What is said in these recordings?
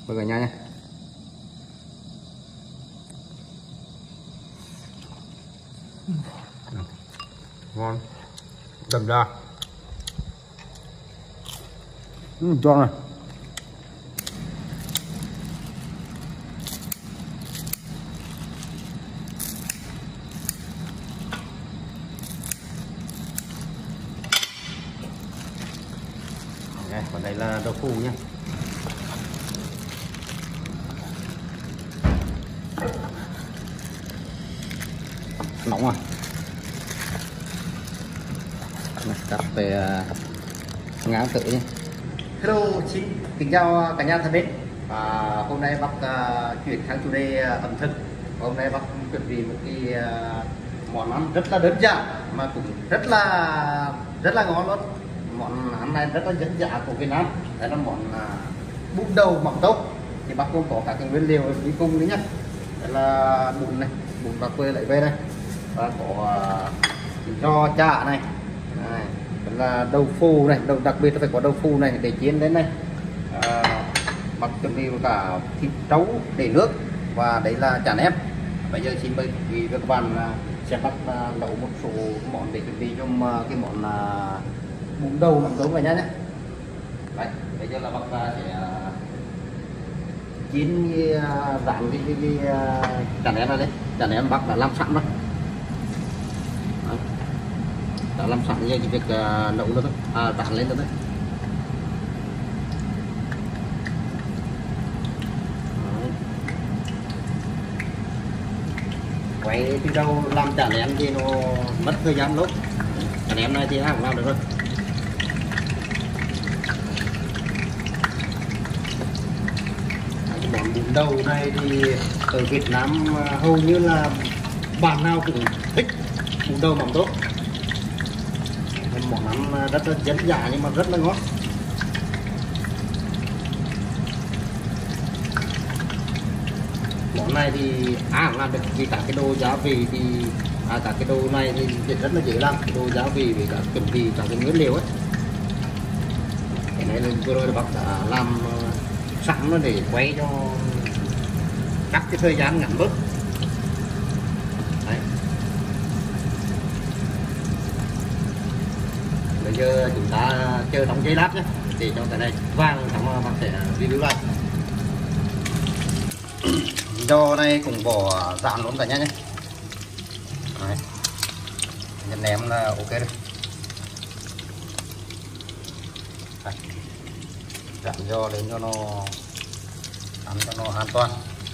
mời cả nhà nha. Ngon, đậm đà, giòn này. Còn đây là đậu phụ nhé. Nóng à. Cắt về ngã tự nhé. Hello, xin kính chào cả nhà thân mến. Hôm nay bác chuyển sang chủ đề ẩm thực. Hôm nay bác chuẩn bị một cái món ăn rất là đơn giản mà cũng rất là ngon luôn. Món ăn này rất là dân dã của Việt Nam. Đây là món bún đậu mắm tôm. Thì bác cũng có các cái nguyên liệu đi cùng đấy nhé. Đây là bún này, bún bác quê lấy về đây. Và có giò chả này. Đây là đậu phụ này, đặc biệt là phải có đậu phụ này để chiên đến này. Bác chuẩn bị cả thịt trấu để nước và đấy là chả nêm. Bây giờ xin mời quý vị và các bạn xem bác nấu một số món để chuẩn bị cho cái món bún đậu mắm tôm cả nhà nhé. Đấy, bây giờ là bác sẽ chiên rán cái chả nêm này đấy. Chả nêm bác đã làm sẵn rồi. Đã làm sẵn như cái việc nấu nữa thôi, rán lên nữa thôi. Quay từ đâu làm chả ném thì nó mất thời gian lắm. Chả ném này thì ai cũng làm được rồi. Cái món bún đậu này thì ở Việt Nam hầu như là bạn nào cũng thích bún đậu mắm tôm. Món ăn rất là dân dã nhưng mà rất là ngon. Món này thì ai cũng làm được vì cả cái đồ gia vị thì cả cái đồ này thì rất là dễ làm. Cái đồ gia vị với cả chuẩn bị cả cái nguyên liệu ấy. Cái này là vừa rồi là bác đã làm sẵn nó để quay cho cắt cái thời gian ngắn bớt. Đấy. Bây giờ chúng ta chờ đóng giấy lát nhé để cho cái này vàng xong bác sẽ review lại. Giò này cũng bỏ rán luôn cả nhà nhé. Đấy. Nhân ném là ok rồi. Đấy. Rán giò lên cho nó ăn cho nó an toàn.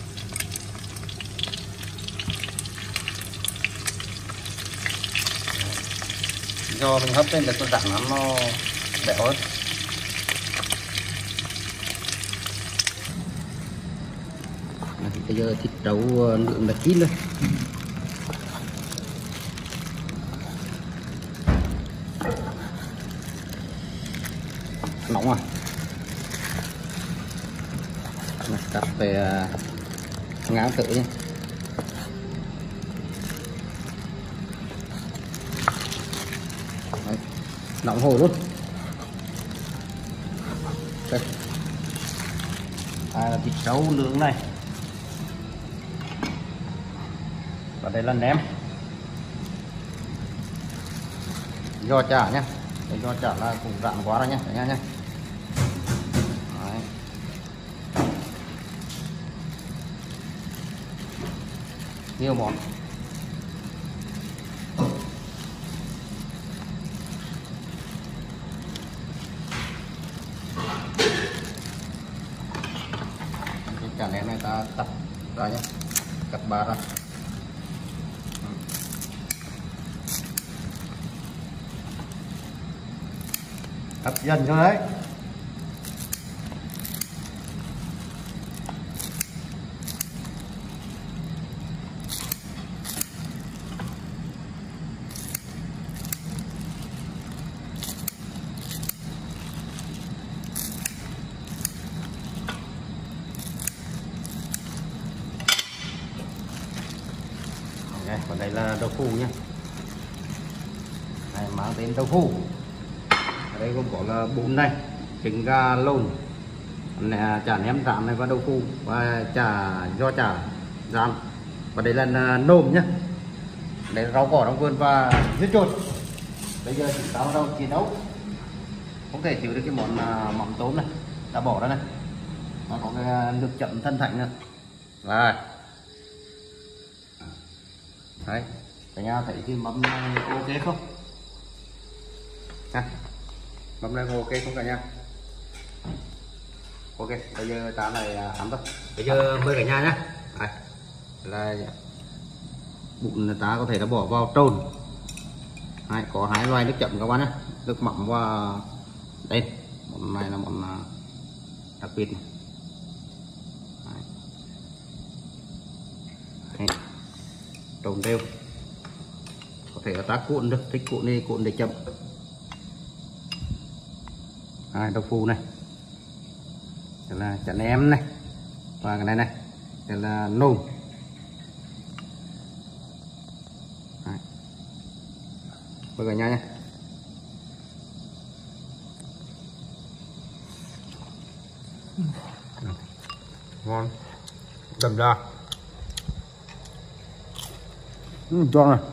Giò mình hấp lên để cho rán nó béo hơn. Bây giờ thịt trâu nướng là chín rồi. Nóng à. Cắt về ngã tự nhé. Đấy. Nóng hổi luôn. Đây. Là thịt trâu nướng này. Và đây là ném giò chả nhé. Đây giò chả là cũng rạn quá rồi nhé cả nhà nhé. Đấy. Nhiều món. Cái chả ném này ta cắt ra nhé, cắt ba ra. Hấp dẫn cho đấy. Đây, còn đây là đậu phụ nhé. Này mang tên đậu phụ. Ở đây cũng có là bún này, trứng gà lộn, chả ném rán này và đậu phụ và chả rán, và đây là nôm nhá, đấy rau cỏ trong vườn và giết chuột. Bây giờ chúng ta bắt đầu chiến đấu, không thể chịu được cái món mắm tôm này, ta bỏ ra này, nó có cái nước chậm thân thạnh nữa. Rồi đấy, cả nhà thấy cái mắm này ok không? Mắm này ok không cả nhà? Ok, bây giờ ta này ăn thôi. Bây giờ mời cả nhà nhé. Đây là bụng người ta có thể là bỏ vào trồn. Đấy, có 2 loại nước chấm các bạn nhé, nước mắm và đây món này là món đặc biệt này. Đấy. Trộn đều, có thể là ta cuộn được, thích cuộn đi cuộn để chậm. Đậu phụ này, đây là chả nem này, và cái này đây là nôm. Mời cả nhà nhé. Ngon, đậm đà, ngon này.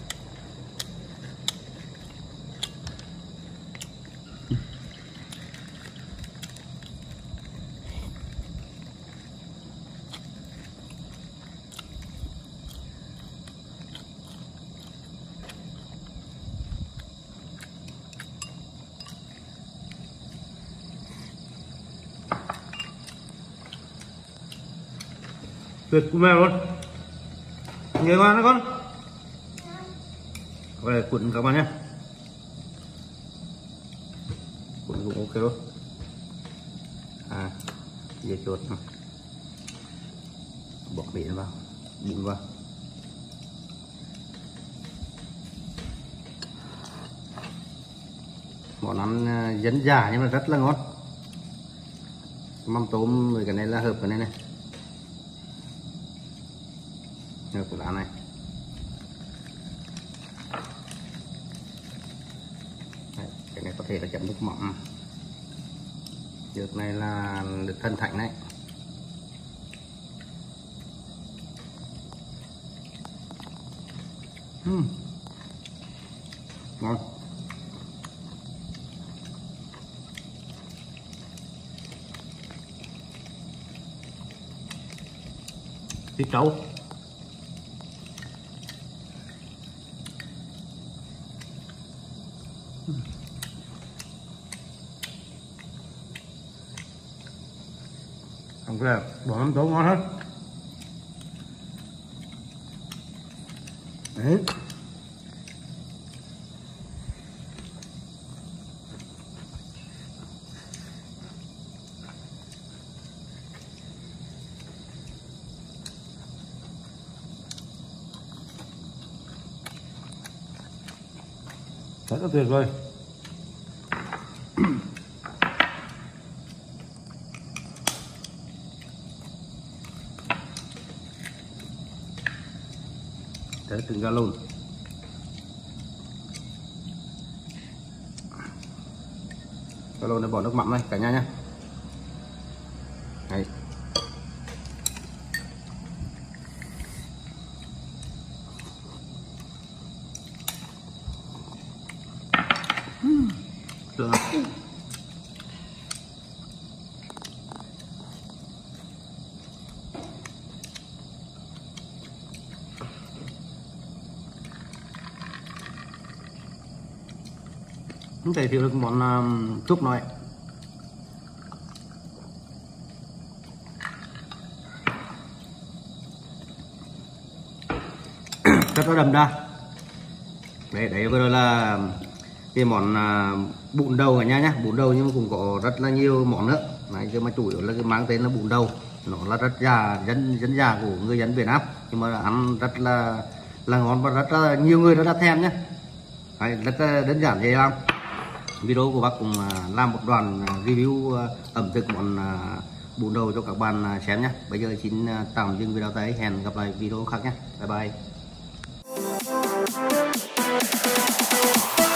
Tuyệt của mèo luôn, nhớ ngon đó con. Đây cuộn các bạn nhé, cuộn cũng ok luôn. Dưa chuột bọc biển vào, bùn vào. Món ăn dân dã nhưng mà rất là ngon. Mắm tôm với cái này là hợp cái này này, hợp cái lá này. Đấy, cái này có thể là chấm nước mắm. Nước này là được thân thạnh đấy. Ngon. Thịt trâu. Không kìa, bỏ mắm tôm ngon hơn. Đấy. Rất là tuyệt vời. Đấy, trứng gà lùn. Gà lùn này bỏ nước mắm này cả nhà nhé. Đấy. Được. Không thể thiếu được món súp này. Rất là đậm đà. Đấy vừa rồi là cái món bún đầu cả nhà nhé. Bún đầu nhưng mà cũng có rất là nhiều món nữa. Đấy, nhưng mà chủ yếu là cái mang tên là bún đầu. Nó là rất già, dân già của người dân Việt Nam, nhưng mà ăn rất là ngon và rất là nhiều người rất là thèm nhé. Đấy, rất là đơn giản dễ làm. Video của bác cũng làm một đoạn review ẩm thực món bún đầu cho các bạn xem nhé. Bây giờ xin tạm dừng video tại đây, hẹn gặp lại video khác nhé. Bye bye.